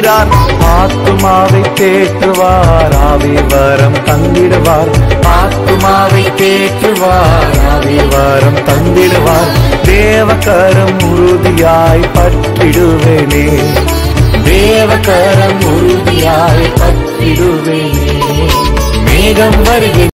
உறுதியார். ஆத்துமாவை தேற்றுவார், ஆவி வரம் தந்திடுவார். ஆத்துமாவை தேற்றுவார், ஆவி வரம் தந்திடுவார். தேவகரம் உறுதியாய் பற்றிடுவேனே, தேவகரம் உறுதியாய் பற்றிடுவேனே. மேகம் வருகை